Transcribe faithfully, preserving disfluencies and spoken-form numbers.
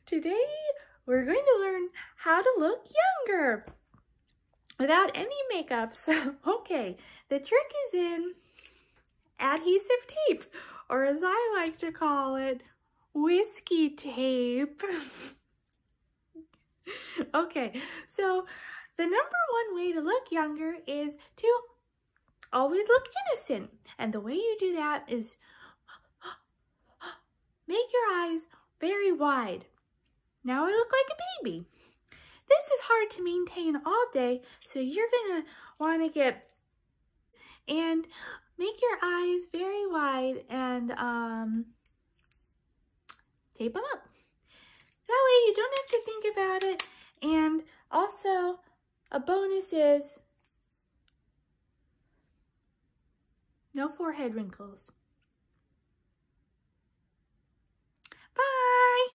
Today we're going to learn how to look younger without any makeup. So, okay, the trick is in adhesive tape, or as I like to call it, whiskey tape. Okay, so the number one way to look younger is to always look innocent. And the way you do that is make your eyes very wide. Now I look like a baby. This is hard to maintain all day, so you're gonna want to get and make your eyes very wide and um, tape them up. That way you don't have to think about it. And also, a bonus is no forehead wrinkles.